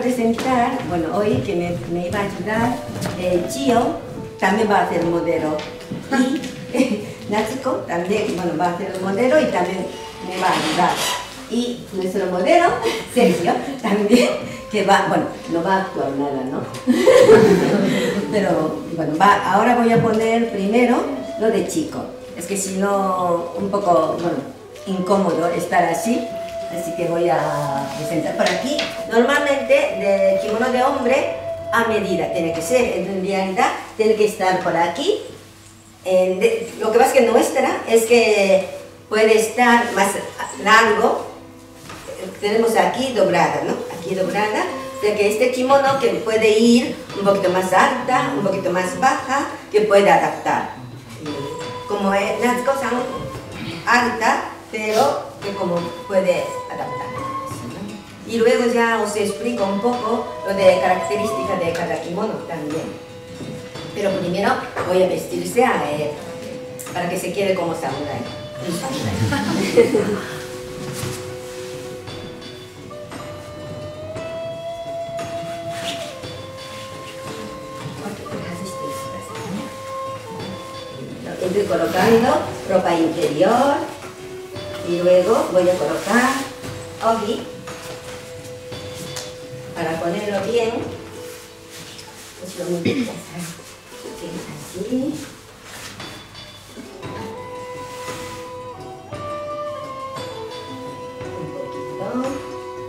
presentar, bueno, hoy que me iba a ayudar, Chio también va a hacer modelo. Y Natsuko también, bueno, va a hacer el modelo y también me va a ayudar. Y nuestro modelo, Sergio, también, que va, bueno, no va a actuar nada, ¿no? Pero, bueno, ahora voy a poner primero lo de chico. Es que si no, un poco, bueno, incómodo estar así. Así que voy a presentar por aquí. Normalmente, de kimono de hombre a medida tiene que ser. En realidad, tiene que estar por aquí. Lo que pasa es que nuestra es que puede estar más largo. Tenemos aquí doblada, ¿no? Aquí doblada. O sea que este kimono que puede ir un poquito más alta, un poquito más baja, que puede adaptar. Como es Natsuko-san alta, pero que como puede adaptar. Y luego ya os explico un poco lo de características de cada kimono también. Pero primero voy a vestirse a él, para que se quede como samurái. Estoy colocando ropa interior y luego voy a colocar ogi para ponerlo bien. Pues lo mismo así. Un poquito.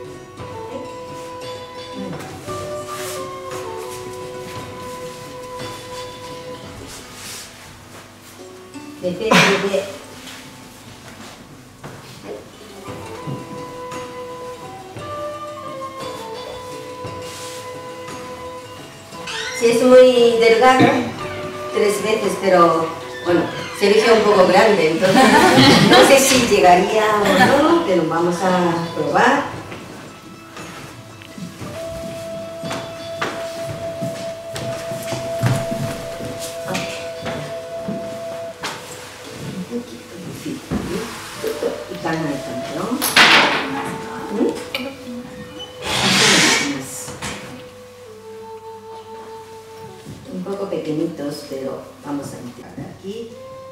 Depende de... Si es muy delgado, 3 veces, pero bueno, se elige un poco grande, entonces no sé si llegaría o no, pero vamos a probar. Un poco pequeñitos, pero vamos a entrar aquí.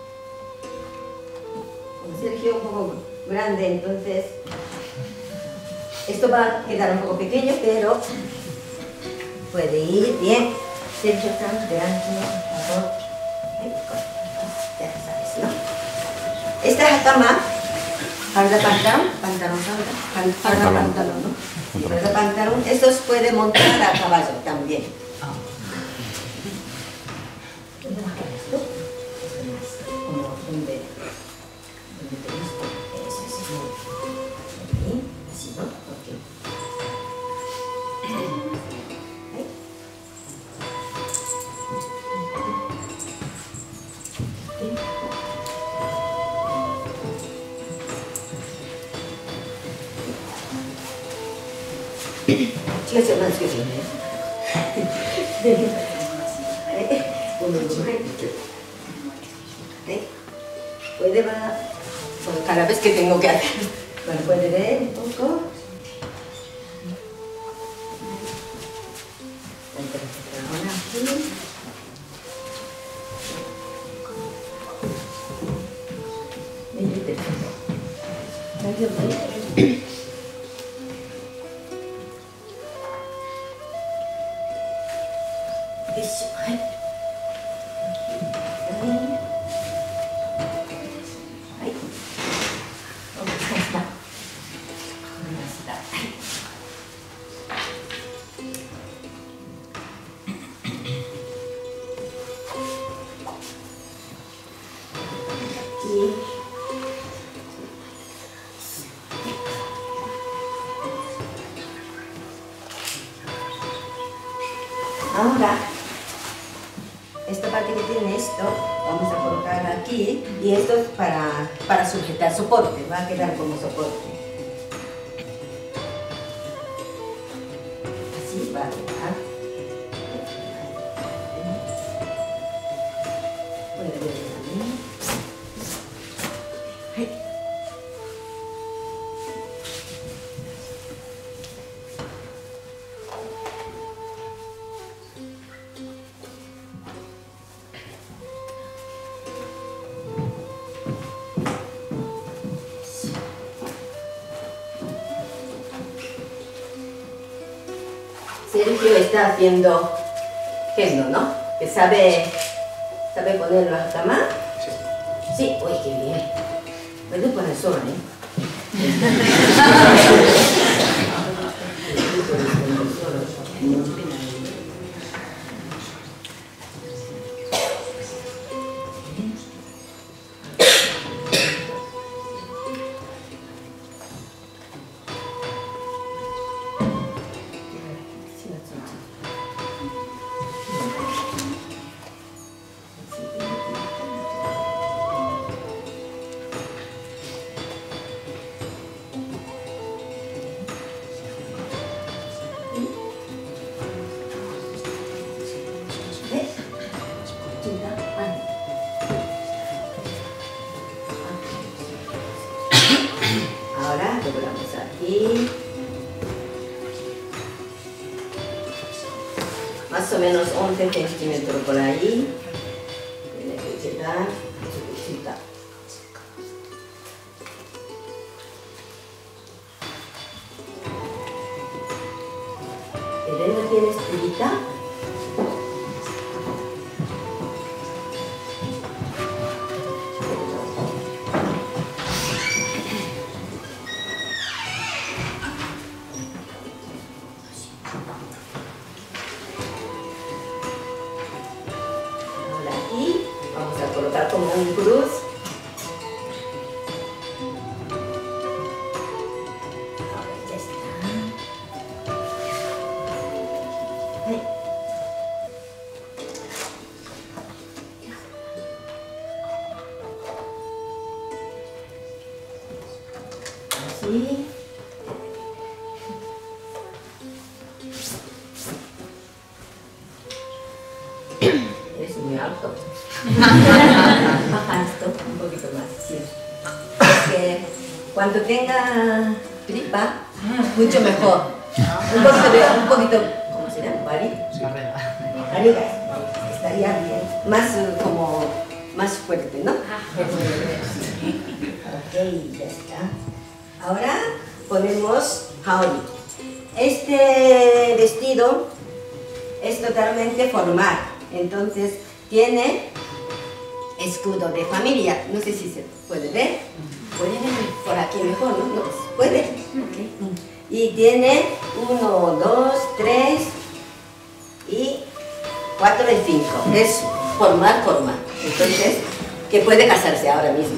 Con Sergio un poco grande, entonces esto va a quedar un poco pequeño, pero puede ir bien. Sergio está delante, por favor. Ya sabes, ¿no? Esta es la cama. Falda pantalón, ¿no? Falda pantalón. Estos puede montar a caballo también. Puede ver, bueno, cada vez que tengo que hacer, bueno, puede ver un poco. Ahora aquí. Ahora, esta parte que tiene esto, vamos a colocar aquí, y esto es para sujetar soporte, va a quedar como soporte. Así va a quedar. Puede ver también. Sergio está haciendo gesto, ¿no? Que sabe ponerlo a la cama. Sí, uy, qué bien. Puede poner solo, ¿eh? Ahora doblamos aquí. Más o menos 11 centímetros por ahí. Tiene que quedar suavecita. ¿Elena tienes tirita? Como un cruz. Ahora ya está. Ahí. Así. Es muy alto. Baja esto un poquito más, sí. Porque cuando tenga tripa, mucho mejor. Un poquito, ¿cómo se llama? Barriga. Estaría bien. Más más fuerte, ¿no? Ok, ya está. Ahora ponemos haori. Este vestido es totalmente formal. Entonces tiene escudo de familia. No sé si se puede ver. Puede ver por aquí mejor, ¿no? No, puede. Okay. Y tiene 1, 2, 3 y 4 y 5. Es formal. Entonces, que puede casarse ahora mismo.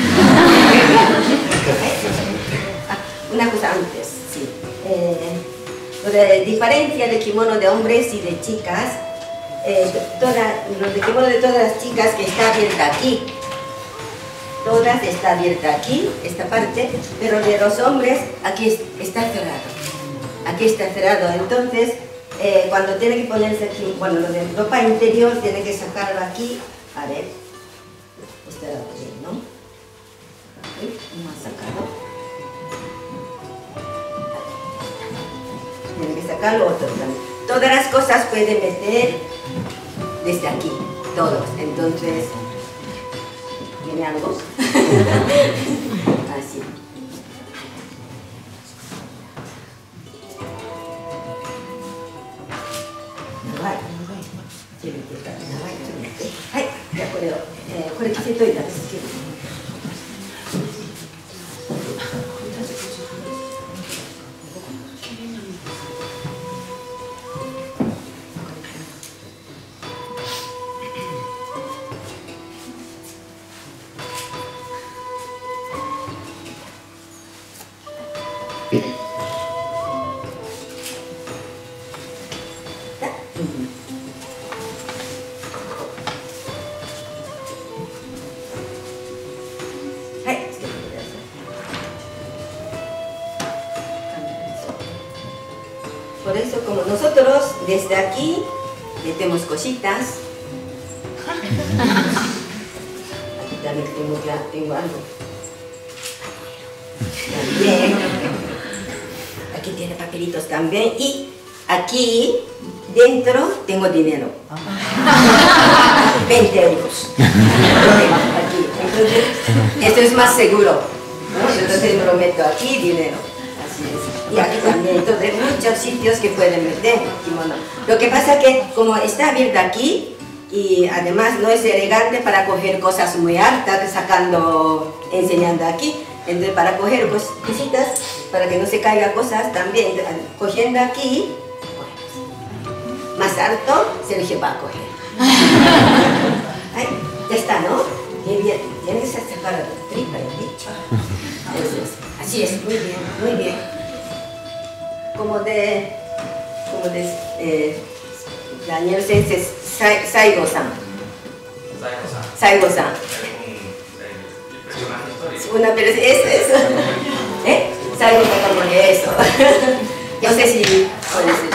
Una cosa antes, sí. La diferencia de kimono de hombres y de chicas. Los de kimono de todas las chicas que está abierta aquí, todas está abierta aquí, esta parte, pero de los hombres aquí está cerrado, aquí está cerrado. Entonces cuando tiene que ponerse aquí, bueno, lo de ropa interior tiene que sacarlo aquí, a ver, está bien, ¿no? No ha sacado, tiene que sacarlo otro también. Todas las cosas puede meter desde aquí, todos. Entonces, ¿tiene algo? Así. Por eso, como nosotros desde aquí metemos cositas, aquí también tengo algo. También. Aquí tiene papelitos también. Y aquí dentro tengo dinero. 20 euros. Aquí. Entonces, esto es más seguro, ¿no? Entonces me lo meto aquí, dinero. Así. Así es. Y aquí también, entonces, muchos sitios que pueden meter kimono. Lo que pasa es que como está abierta aquí, y además no es elegante para coger cosas muy altas, enseñando aquí. Entonces, para coger cositas, para que no se caigan cosas, también cogiendo aquí, más alto, Sergio va a coger. Ay, ya está, ¿no? Qué bien, tienes que sacar la tripa, he dicho. Así es, muy bien, muy bien. Como de Daniel Sensei, Saigo-san. Saigo-san. Una persona, eso. Saigo como eso. No sé si puede ser.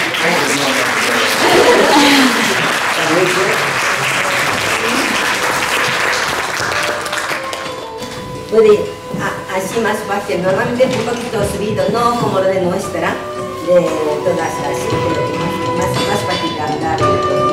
Puede así más fácil, normalmente un poquito subido, no como lo de nuestra, de todas las, más fácil de andar.